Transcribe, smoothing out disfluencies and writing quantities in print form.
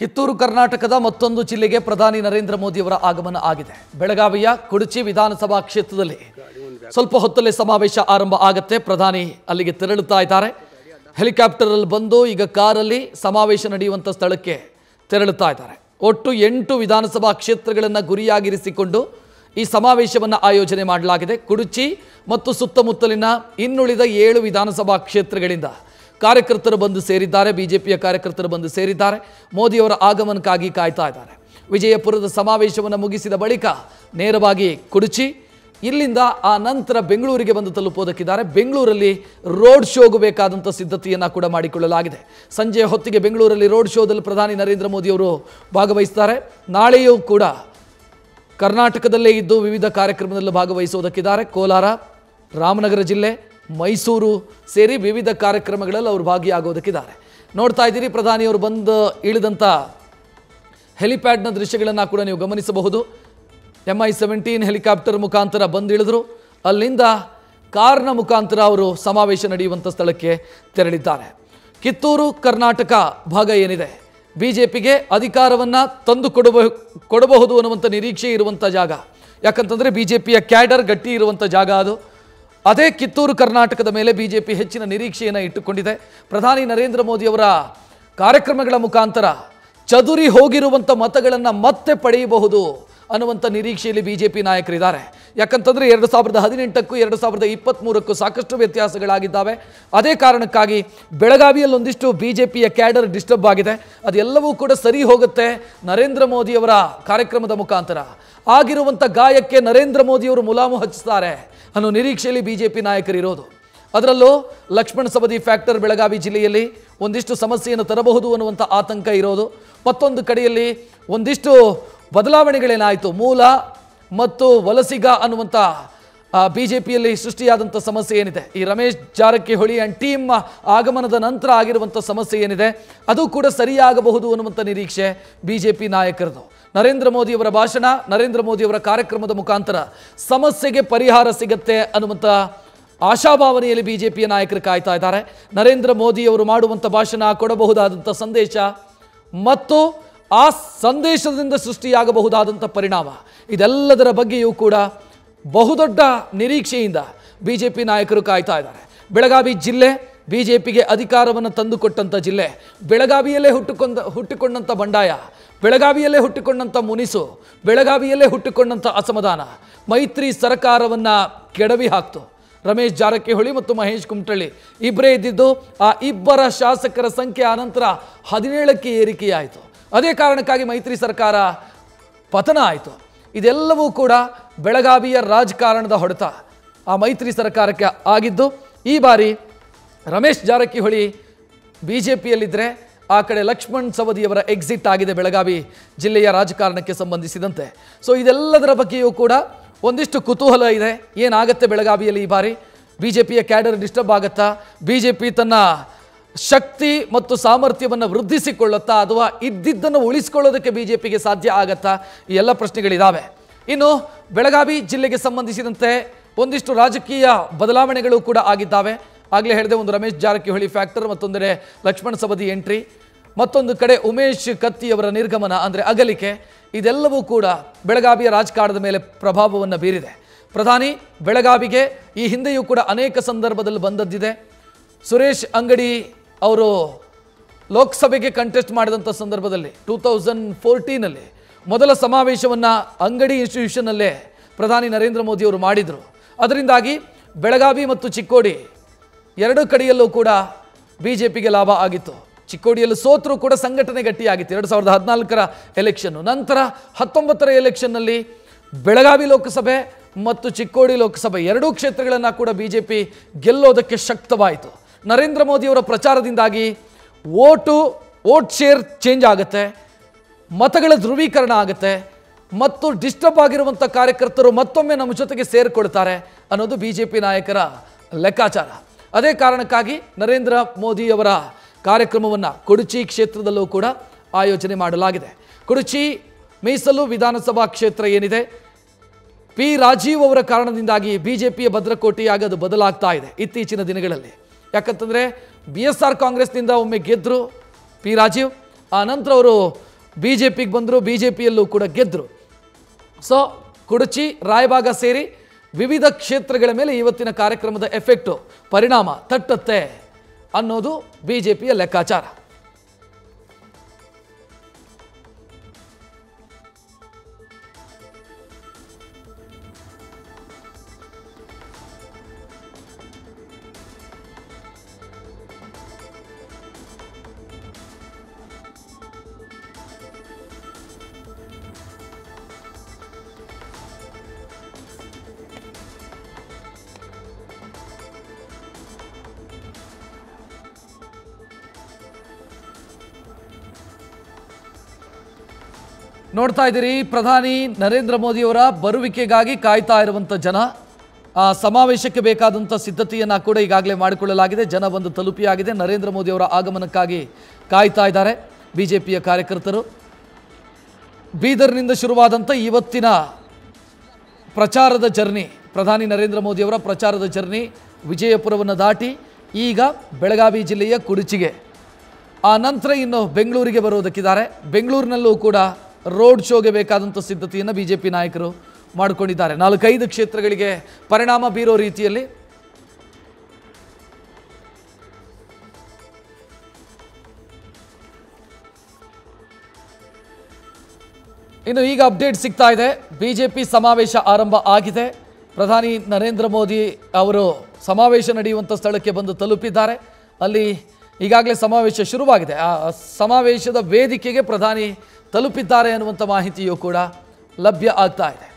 ಕಿತ್ತೂರು ಕರ್ನಾಟಕದ ಮತ್ತೊಂದು ಜಿಲ್ಲೆಗೆ ಪ್ರಧಾನಿ ನರೇಂದ್ರ ಮೋದಿ ಅವರ ಆಗಮನ ಆಗಿದೆ. ಬೆಳಗಾವಿಯ ಕುಡಚಿ ವಿಧಾನಸಭಾ ಕ್ಷೇತ್ರದಲ್ಲಿ ಸ್ವಲ್ಪ ಹೊತ್ತಲ್ಲೇ ಸಮಾವೇಶ ಆರಂಭ ಆಗುತ್ತೆ. ಪ್ರಧಾನಿ ಅಲ್ಲಿಗೆ ತೆರಳುತ್ತಾ ಇದ್ದಾರೆ. ಹೆಲಿಕಾಪ್ಟರ್ ಅಲ್ಲಿ ಬಂದು ಈಗ ಕಾರಲ್ಲಿ ಸಮಾವೇಶ ನಡೆಯುವಂತ ಸ್ಥಳಕ್ಕೆ ತೆರಳುತ್ತಾ ಇದ್ದಾರೆ. ಒಟ್ಟು 8 ವಿಧಾನಸಭಾ ಕ್ಷೇತ್ರಗಳನ್ನು ಗುರಿಯಾಗಿರಿಸಿಕೊಂಡು ಈ ಸಮಾವೇಶವನ್ನು ಆಯೋಜನೆ ಮಾಡಲಾಗಿದೆ. ಕುಡಚಿ ಮತ್ತು ಸುತ್ತಮುತ್ತಲಿನ ಇನ್ನುಳಿದ 7 ವಿಧಾನಸಭಾ ಕ್ಷೇತ್ರಗಳಿಂದ ಕಾರ್ಯಕರ್ತರು ಬಂದು ಸೇರಿದ್ದಾರೆ. ಬಿಜೆಪಿಯ ಕಾರ್ಯಕರ್ತರು ಬಂದು ಸೇರಿದ್ದಾರೆ. ಮೋದಿ ಅವರ ಆಗಮನಕ್ಕಾಗಿ ಕಾಯ್ತಾ ಇದ್ದಾರೆ. ವಿಜಯಪುರದ ಸಮಾವೇಶವನ್ನು ಮುಗಿಸಿದ ಬಳಿಕ ನೇರವಾಗಿ ಕುಡಚಿ, ಇಲ್ಲಿಂದ ಆ ನಂತರ ಬೆಂಗಳೂರಿಗೆ ಬಂದು ತಲುಪೋದಕ್ಕಿದ್ದಾರೆ. ಬೆಂಗಳೂರಲ್ಲಿ ರೋಡ್ ಶೋಗೂ ಬೇಕಾದಂಥ ಸಿದ್ಧತೆಯನ್ನು ಕೂಡ ಮಾಡಿಕೊಳ್ಳಲಾಗಿದೆ. ಸಂಜೆ ಹೊತ್ತಿಗೆ ಬೆಂಗಳೂರಲ್ಲಿ ರೋಡ್ ಶೋದಲ್ಲಿ ಪ್ರಧಾನಿ ನರೇಂದ್ರ ಮೋದಿ ಅವರು ಭಾಗವಹಿಸ್ತಾರೆ. ನಾಳೆಯೂ ಕೂಡ ಕರ್ನಾಟಕದಲ್ಲೇ ಇದ್ದು ವಿವಿಧ ಕಾರ್ಯಕ್ರಮದಲ್ಲಿ ಭಾಗವಹಿಸುವುದಕ್ಕಿದ್ದಾರೆ. ಕೋಲಾರ, ರಾಮನಗರ ಜಿಲ್ಲೆ, ಮೈಸೂರು ಸೇರಿ ವಿವಿಧ ಕಾರ್ಯಕ್ರಮಗಳಲ್ಲಿ ಅವರು ಭಾಗಿಯಾಗೋದಕ್ಕಿದ್ದಾರೆ. ನೋಡ್ತಾ ಇದ್ದೀರಿ, ಪ್ರಧಾನಿಯವರು ಬಂದು ಇಳಿದಂಥ ಹೆಲಿಪ್ಯಾಡ್ನ ದೃಶ್ಯಗಳನ್ನು ಕೂಡ ನೀವು ಗಮನಿಸಬಹುದು. MI-17 ಹೆಲಿಕಾಪ್ಟರ್ ಮುಖಾಂತರ ಬಂದಿಳಿದ್ರು. ಅಲ್ಲಿಂದ ಕಾರ್ನ ಮುಖಾಂತರ ಅವರು ಸಮಾವೇಶ ನಡೆಯುವಂಥ ಸ್ಥಳಕ್ಕೆ ತೆರಳಿದ್ದಾರೆ. ಕಿತ್ತೂರು ಕರ್ನಾಟಕ ಭಾಗ ಏನಿದೆ, ಬಿಜೆಪಿಗೆ ಅಧಿಕಾರವನ್ನು ತಂದು ಕೊಡಬಹುದು ಅನ್ನುವಂಥ ನಿರೀಕ್ಷೆ ಇರುವಂಥ ಜಾಗ. ಯಾಕಂತಂದರೆ ಬಿಜೆಪಿಯ ಕ್ಯಾಡರ್ ಗಟ್ಟಿ ಇರುವಂಥ ಜಾಗ ಅದು. ಅದೇ ಕಿತ್ತೂರು ಕರ್ನಾಟಕದ ಮೇಲೆ ಬಿಜೆಪಿ ಹೆಚ್ಚಿನ ನಿರೀಕ್ಷೆಯನ್ನು ಇಟ್ಟುಕೊಂಡಿದೆ. ಪ್ರಧಾನಿ ನರೇಂದ್ರ ಮೋದಿ ಅವರ ಕಾರ್ಯಕ್ರಮಗಳ ಮುಖಾಂತರ ಚದುರಿ ಹೋಗಿರುವಂಥ ಮತಗಳನ್ನು ಮತ್ತೆ ಪಡೆಯಬಹುದು ಅನ್ನುವಂಥ ನಿರೀಕ್ಷೆಯಲ್ಲಿ ಬಿಜೆಪಿ ನಾಯಕರಿದ್ದಾರೆ. ಯಾಕಂತಂದರೆ 2018ಕ್ಕೂ 2023ಕ್ಕೂ ಸಾಕಷ್ಟು ವ್ಯತ್ಯಾಸಗಳಾಗಿದ್ದಾವೆ. ಅದೇ ಕಾರಣಕ್ಕಾಗಿ ಬೆಳಗಾವಿಯಲ್ಲಿ ಒಂದಿಷ್ಟು ಬಿಜೆಪಿಯ ಕ್ಯಾಡರ್ ಡಿಸ್ಟರ್ಬ್ ಆಗಿದೆ. ಅದೆಲ್ಲವೂ ಕೂಡ ಸರಿ ಹೋಗುತ್ತೆ ನರೇಂದ್ರ ಮೋದಿಯವರ ಕಾರ್ಯಕ್ರಮದ ಮುಖಾಂತರ. ಆಗಿರುವಂಥ ಗಾಯಕ್ಕೆ ನರೇಂದ್ರ ಮೋದಿಯವರು ಮುಲಾಮು ಹಚ್ಚಿಸ್ತಾರೆ ಅನ್ನೋ ನಿರೀಕ್ಷೆಯಲ್ಲಿ ಬಿಜೆಪಿ ನಾಯಕರಿರೋದು. ಅದರಲ್ಲೂ ಲಕ್ಷ್ಮಣ ಸವದಿ ಫ್ಯಾಕ್ಟರ್ ಬೆಳಗಾವಿ ಜಿಲ್ಲೆಯಲ್ಲಿ ಒಂದಿಷ್ಟು ಸಮಸ್ಯೆಯನ್ನು ತರಬಹುದು ಅನ್ನುವಂಥ ಆತಂಕ ಇರೋದು. ಮತ್ತೊಂದು ಕಡೆಯಲ್ಲಿ ಒಂದಿಷ್ಟು ಬದಲಾವಣೆಗಳೇನಾಯಿತು, ಮೂಲ ಮತ್ತು ವಲಸಿಗ ಅನ್ನುವಂಥ ಬಿಜೆಪಿಯಲ್ಲಿ ಸೃಷ್ಟಿಯಾದಂಥ ಸಮಸ್ಯೆ ಏನಿದೆ, ಈ ರಮೇಶ್ ಜಾರಕಿಹೊಳಿ ಆ್ಯಂಡ್ ಟೀಮ್ ಆಗಮನದ ನಂತರ ಆಗಿರುವಂಥ ಸಮಸ್ಯೆ ಏನಿದೆ, ಅದು ಕೂಡ ಸರಿಯಾಗಬಹುದು ಅನ್ನುವಂಥ ನಿರೀಕ್ಷೆ ಬಿಜೆಪಿ ನಾಯಕರದು. ನರೇಂದ್ರ ಮೋದಿಯವರ ಭಾಷಣ, ನರೇಂದ್ರ ಮೋದಿಯವರ ಕಾರ್ಯಕ್ರಮದ ಮುಖಾಂತರ ಸಮಸ್ಯೆಗೆ ಪರಿಹಾರ ಸಿಗುತ್ತೆ ಅನ್ನುವಂಥ ಆಶಾಭಾವನೆಯಲ್ಲಿ ಬಿಜೆಪಿಯ ನಾಯಕರು ಕಾಯ್ತಾ ಇದ್ದಾರೆ. ನರೇಂದ್ರ ಮೋದಿಯವರು ಮಾಡುವಂಥ ಭಾಷಣ, ಕೊಡಬಹುದಾದಂಥ ಸಂದೇಶ ಮತ್ತು ಆ ಸಂದೇಶದಿಂದ ಸೃಷ್ಟಿಯಾಗಬಹುದಾದಂಥ ಪರಿಣಾಮ, ಇದೆಲ್ಲದರ ಬಗ್ಗೆಯೂ ಕೂಡ ಬಹುದೊಡ್ಡ ನಿರೀಕ್ಷೆಯಿಂದ ಬಿಜೆಪಿ ನಾಯಕರು ಕಾಯ್ತಾ ಇದ್ದಾರೆ. ಬೆಳಗಾವಿ ಜಿಲ್ಲೆ ಬಿಜೆಪಿಗೆ ಅಧಿಕಾರವನ್ನು ತಂದುಕೊಟ್ಟಂಥ ಜಿಲ್ಲೆ. ಬೆಳಗಾವಿಯಲ್ಲೇ ಹುಟ್ಟಿಕೊಂಡಂಥ ಬಂಡಾಯ, ಬೆಳಗಾವಿಯಲ್ಲೇ ಹುಟ್ಟಿಕೊಂಡಂಥ ಮುನಿಸು, ಬೆಳಗಾವಿಯಲ್ಲೇ ಹುಟ್ಟಿಕೊಂಡಂಥ ಅಸಮಾಧಾನ ಮೈತ್ರಿ ಸರ್ಕಾರವನ್ನು ಕೆಡವಿ ಹಾಕ್ತು. ರಮೇಶ್ ಜಾರಕಿಹೊಳಿ ಮತ್ತು ಮಹೇಶ್ ಕುಮಟಳ್ಳಿ ಇಬ್ಬರೇ ಇದ್ದಿದ್ದು. ಆ ಇಬ್ಬರ ಶಾಸಕರ ಸಂಖ್ಯೆ ಆನಂತರ 17ಕ್ಕೆ ಏರಿಕೆಯಾಯಿತು. ಅದೇ ಕಾರಣಕ್ಕಾಗಿ ಮೈತ್ರಿ ಸರ್ಕಾರ ಪತನ ಆಯಿತು. ಇದೆಲ್ಲವೂ ಕೂಡ ಬೆಳಗಾವಿಯ ರಾಜಕಾರಣದ ಹೊಡೆತ ಆ ಮೈತ್ರಿ ಸರ್ಕಾರಕ್ಕೆ ಆಗಿದ್ದು. ಈ ಬಾರಿ ರಮೇಶ್ ಜಾರಕಿಹೊಳಿ ಬಿಜೆಪಿಯಲ್ಲಿದ್ದರೆ, ಆ ಕಡೆ ಲಕ್ಷ್ಮಣ್ ಸವದಿಯವರ ಎಕ್ಸಿಟ್ ಆಗಿದೆ ಬೆಳಗಾವಿ ಜಿಲ್ಲೆಯ ರಾಜಕಾರಣಕ್ಕೆ ಸಂಬಂಧಿಸಿದಂತೆ. ಸೊ ಇದೆಲ್ಲದರ ಬಗ್ಗೆಯೂ ಕೂಡ ಒಂದಿಷ್ಟು ಕುತೂಹಲ ಇದೆ. ಏನಾಗುತ್ತೆ ಬೆಳಗಾವಿಯಲ್ಲಿ ಈ ಬಾರಿ? ಬಿಜೆಪಿಯ ಕ್ಯಾಡರ್ ಡಿಸ್ಟರ್ಬ್ ಆಗುತ್ತಾ? ಬಿಜೆಪಿ ತನ್ನ ಶಕ್ತಿ ಮತ್ತು ಸಾಮರ್ಥ್ಯವನ್ನು ವೃದ್ಧಿಸಿಕೊಳ್ಳುತ್ತಾ, ಅಥವಾ ಇದ್ದಿದ್ದನ್ನು ಉಳಿಸಿಕೊಳ್ಳೋದಕ್ಕೆ ಬಿಜೆಪಿಗೆ ಸಾಧ್ಯ ಆಗತ್ತಾ? ಈ ಎಲ್ಲ ಪ್ರಶ್ನೆಗಳಿದ್ದಾವೆ. ಇನ್ನು ಬೆಳಗಾವಿ ಜಿಲ್ಲೆಗೆ ಸಂಬಂಧಿಸಿದಂತೆ ಒಂದಿಷ್ಟು ರಾಜಕೀಯ ಬದಲಾವಣೆಗಳು ಕೂಡ ಆಗಿದ್ದಾವೆ. ಆಗಲೇ ಹೇಳಿದೆ, ಒಂದು ರಮೇಶ್ ಜಾರಕಿಹೊಳಿ ಫ್ಯಾಕ್ಟರ್, ಮತ್ತೊಂದೆಡೆ ಲಕ್ಷ್ಮಣ ಸವದಿ ಎಂಟ್ರಿ, ಮತ್ತೊಂದು ಕಡೆ ಉಮೇಶ್ ಕತ್ತಿಯವರ ನಿರ್ಗಮನ ಅಂದರೆ ಅಗಲಿಕೆ. ಇದೆಲ್ಲವೂ ಕೂಡ ಬೆಳಗಾವಿಯ ರಾಜಕಾರಣದ ಮೇಲೆ ಪ್ರಭಾವವನ್ನು ಬೀರಿದೆ. ಪ್ರಧಾನಿ ಬೆಳಗಾವಿಗೆ ಈ ಹಿಂದೆಯೂ ಕೂಡ ಅನೇಕ ಸಂದರ್ಭದಲ್ಲಿ ಬಂದದ್ದಿದೆ. ಸುರೇಶ್ ಅಂಗಡಿ ಅವರು ಲೋಕಸಭೆಗೆ ಕಂಟೆಸ್ಟ್ ಮಾಡಿದಂಥ ಸಂದರ್ಭದಲ್ಲಿ 2014ನಲ್ಲಿ ಮೊದಲ ಸಮಾವೇಶವನ್ನು ಅಂಗಡಿ ಇನ್ಸ್ಟಿಟ್ಯೂಷನ್ನಲ್ಲೇ ಪ್ರಧಾನಿ ನರೇಂದ್ರ ಮೋದಿಯವರು ಮಾಡಿದರು. ಅದರಿಂದಾಗಿ ಬೆಳಗಾವಿ ಮತ್ತು ಚಿಕ್ಕೋಡಿ ಎರಡೂ ಕಡೆಯಲ್ಲೂ ಕೂಡ ಬಿಜೆಪಿಗೆ ಲಾಭ ಆಗಿತ್ತು. ಚಿಕ್ಕೋಡಿಯಲ್ಲಿ ಸೋತರೂ ಕೂಡ ಸಂಘಟನೆ ಗಟ್ಟಿಯಾಗಿತ್ತು 2014ರ ಎಲೆಕ್ಷನ್ನು. ನಂತರ 19ರ ಎಲೆಕ್ಷನ್ನಲ್ಲಿ ಬೆಳಗಾವಿ ಲೋಕಸಭೆ ಮತ್ತು ಚಿಕ್ಕೋಡಿ ಲೋಕಸಭೆ ಎರಡೂ ಕ್ಷೇತ್ರಗಳನ್ನು ಕೂಡ ಬಿಜೆಪಿ ಗೆಲ್ಲೋದಕ್ಕೆ ಶಕ್ತವಾಯಿತು. ನರೇಂದ್ರ ಮೋದಿಯವರ ಪ್ರಚಾರದಿಂದಾಗಿ ವೋಟ್ ಶೇರ್ ಚೇಂಜ್ ಆಗುತ್ತೆ, ಮತಗಳ ಧ್ರುವೀಕರಣ ಆಗುತ್ತೆ, ಮತ್ತು ಡಿಸ್ಟರ್ಬ್ ಆಗಿರುವಂಥ ಕಾರ್ಯಕರ್ತರು ಮತ್ತೊಮ್ಮೆ ನಮ್ಮ ಜೊತೆಗೆ ಸೇರಿಕೊಳ್ತಾರೆ ಅನ್ನೋದು ಬಿಜೆಪಿ ನಾಯಕರ ಲೆಕ್ಕಾಚಾರ. ಅದೇ ಕಾರಣಕ್ಕಾಗಿ ನರೇಂದ್ರ ಮೋದಿಯವರ ಕಾರ್ಯಕ್ರಮವನ್ನು ಕುಡಚಿ ಕ್ಷೇತ್ರದಲ್ಲೂ ಕೂಡ ಆಯೋಜನೆ ಮಾಡಲಾಗಿದೆ. ಕುಡಚಿ ಮೀಸಲು ವಿಧಾನಸಭಾ ಕ್ಷೇತ್ರ ಏನಿದೆ, ಪಿ ರಾಜೀವ್ ಅವರ ಕಾರಣದಿಂದಾಗಿ ಬಿಜೆಪಿಯ ಭದ್ರಕೋಟೆಯಾಗಿ ಅದು ಬದಲಾಗ್ತಾ ಇದೆ ಇತ್ತೀಚಿನ ದಿನಗಳಲ್ಲಿ. ಯಾಕಂತಂದರೆ BSR ಕಾಂಗ್ರೆಸ್ನಿಂದ ಒಮ್ಮೆ ಗೆದ್ದರು ಪಿ ರಾಜೀವ್, ಆ ನಂತರ ಅವರು BJಪಿಗೆ ಬಂದರು, BJಪಿಯಲ್ಲೂ ಕೂಡ ಗೆದ್ದರು. ಸೊ ಕುಡಚಿ, ರಾಯಬಾಗ ಸೇರಿ ವಿವಿಧ ಕ್ಷೇತ್ರಗಳ ಮೇಲೆ ಇವತ್ತಿನ ಕಾರ್ಯಕ್ರಮದ ಎಫೆಕ್ಟು, ಪರಿಣಾಮ ತಟ್ಟುತ್ತೆ ಅನ್ನೋದು BJಪಿಯ ಲೆಕ್ಕಾಚಾರ. ನೋಡ್ತಾ ಇದ್ದೀರಿ, ಪ್ರಧಾನಿ ನರೇಂದ್ರ ಮೋದಿಯವರ ಬರುವಿಕೆಗಾಗಿ ಕಾಯ್ತಾ ಇರುವಂಥ ಜನ. ಸಮಾವೇಶಕ್ಕೆ ಬೇಕಾದಂಥ ಸಿದ್ಧತೆಯನ್ನು ಕೂಡ ಈಗಾಗಲೇ ಮಾಡಿಕೊಳ್ಳಲಾಗಿದೆ. ಜನ ಬಂದು ತಲುಪಿಯಾಗಿದೆ. ನರೇಂದ್ರ ಮೋದಿಯವರ ಆಗಮನಕ್ಕಾಗಿ ಕಾಯ್ತಾ ಇದ್ದಾರೆ BJಪಿಯ ಕಾರ್ಯಕರ್ತರು. ಬೀದರ್ನಿಂದ ಶುರುವಾದಂಥ ಇವತ್ತಿನ ಪ್ರಚಾರದ ಜರ್ನಿ, ಪ್ರಧಾನಿ ನರೇಂದ್ರ ಮೋದಿಯವರ ಪ್ರಚಾರದ ಜರ್ನಿ ವಿಜಯಪುರವನ್ನು ದಾಟಿ ಈಗ ಬೆಳಗಾವಿ ಜಿಲ್ಲೆಯ ಕುಡಚಿಗೆ, ಆ ನಂತರ ಇನ್ನು ಬೆಂಗಳೂರಿಗೆ ಬರೋದಕ್ಕಿದ್ದಾರೆ. ಬೆಂಗಳೂರಿನಲ್ಲೂ ಕೂಡ ರೋಡ್ ಶೋಗೆ ಬೇಕಾದಂಥ ಸಿದ್ಧತೆಯನ್ನು BJಪಿ ನಾಯಕರು ಮಾಡಿಕೊಂಡಿದ್ದಾರೆ. 4-5 ಕ್ಷೇತ್ರಗಳಿಗೆ ಪರಿಣಾಮ ಬೀರೋ ರೀತಿಯಲ್ಲಿ. ಇನ್ನು ಈಗ ಅಪ್ಡೇಟ್ ಸಿಗ್ತಾ ಇದೆ, BJಪಿ ಸಮಾವೇಶ ಆರಂಭ ಆಗಿದೆ. ಪ್ರಧಾನಿ ನರೇಂದ್ರ ಮೋದಿ ಅವರು ಸಮಾವೇಶ ನಡೆಯುವಂಥ ಸ್ಥಳಕ್ಕೆ ಬಂದು ತಲುಪಿದ್ದಾರೆ. ಅಲ್ಲಿ ಈಗಾಗಲೇ ಸಮಾವೇಶ ಶುರುವಾಗಿದೆ. ಆ ಸಮಾವೇಶದ ವೇದಿಕೆಗೆ ಪ್ರಧಾನಿ ತಲುಪಿದ್ದಾರೆ ಅನ್ನುವಂಥ ಮಾಹಿತಿಯೂ ಕೂಡ ಲಭ್ಯ ಆಗ್ತಾ ಇದೆ.